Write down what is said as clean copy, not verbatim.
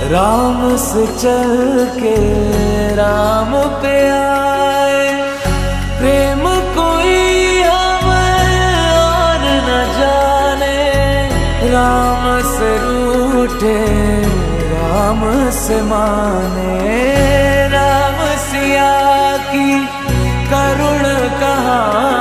राम से चल के राम पे आए, प्रेम कोई हमें और न जाने। राम से रूठे राम से माने, राम सिया की करुण कहानी।